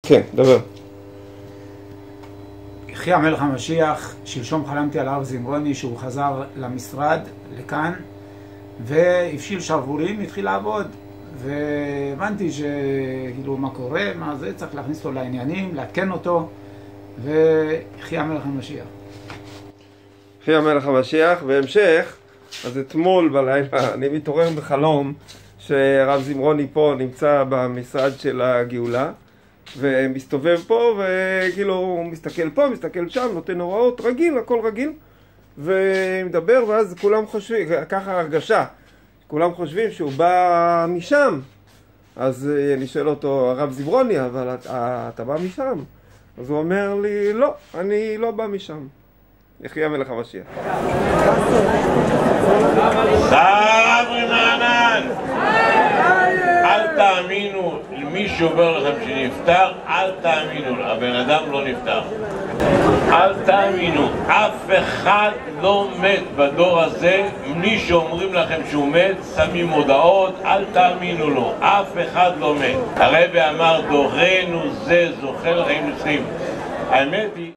כן, דבר. יחי המלך המשיח, שלשום חלמתי על הרב זמרוני שהוא חזר למשרד, לכאן, והפשיל שרבורים, התחיל לעבוד. והבנתי שכאילו מה קורה, מה זה, צריך להכניס אותו לעניינים, להתקן אותו, ויחי המלך המשיח. יחי המלך המשיח, בהמשך, אז אתמול בלילה אני מתעורר בחלום שהרב זמרוני פה נמצא במשרד של הגאולה, ומסתובב פה, וכאילו הוא מסתכל פה, מסתכל שם, נותן הוראות, רגיל, הכל רגיל, ומדבר, ואז כולם חושבים, ככה הרגשה, כולם חושבים שהוא בא משם. אז אני שואל אותו, הרב זמרוני, אבל אתה בא משם? אז הוא אומר לי, לא, אני לא בא משם. יחי המלך המשיח. חבר'ה מענן, אל תאמינו למי שאומר לכם שנפטר, אל תאמינו, הבן אדם לא נפטר. אל תאמינו, אף אחד לא מת בדור הזה. מי שאומרים לכם שהוא מת, שמים הודעות, אל תאמינו לו, אף אחד לא מת. הרבי אמר, דורנו זה זוכה לחיים נצחיים. האמת היא